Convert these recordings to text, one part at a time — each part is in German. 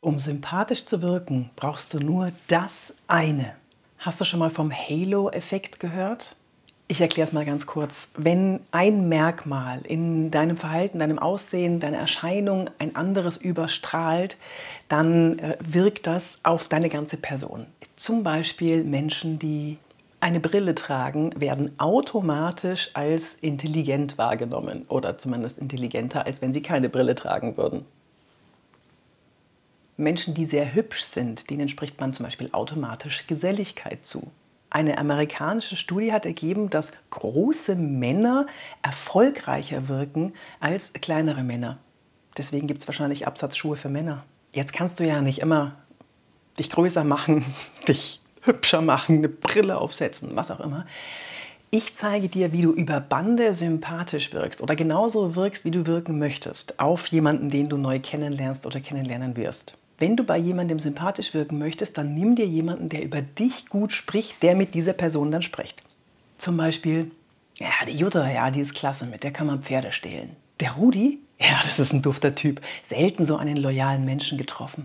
Um sympathisch zu wirken, brauchst du nur das eine. Hast du schon mal vom Halo-Effekt gehört? Ich erkläre es mal ganz kurz. Wenn ein Merkmal in deinem Verhalten, deinem Aussehen, deiner Erscheinung ein anderes überstrahlt, dann wirkt das auf deine ganze Person. Zum Beispiel Menschen, die eine Brille tragen, werden automatisch als intelligent wahrgenommen oder zumindest intelligenter, als wenn sie keine Brille tragen würden. Menschen, die sehr hübsch sind, denen spricht man zum Beispiel automatisch Geselligkeit zu. Eine amerikanische Studie hat ergeben, dass große Männer erfolgreicher wirken als kleinere Männer. Deswegen gibt es wahrscheinlich Absatzschuhe für Männer. Jetzt kannst du ja nicht immer dich größer machen, dich hübscher machen, eine Brille aufsetzen, was auch immer. Ich zeige dir, wie du über Bande sympathisch wirkst oder genauso wirkst, wie du wirken möchtest, auf jemanden, den du neu kennenlernst oder kennenlernen wirst. Wenn du bei jemandem sympathisch wirken möchtest, dann nimm dir jemanden, der über dich gut spricht, der mit dieser Person dann spricht. Zum Beispiel, ja, die Jutta, ja, die ist klasse, mit der kann man Pferde stehlen. Der Rudi, ja, das ist ein dufter Typ. Selten so einen loyalen Menschen getroffen.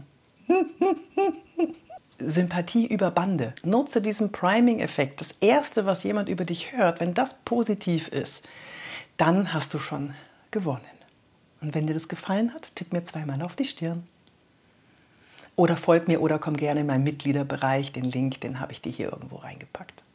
Sympathie über Bande. Nutze diesen Priming-Effekt. Das Erste, was jemand über dich hört, wenn das positiv ist, dann hast du schon gewonnen. Und wenn dir das gefallen hat, tipp mir zweimal auf die Stirn. Oder folg mir oder komm gerne in meinen Mitgliederbereich. Den Link, den habe ich dir hier irgendwo reingepackt.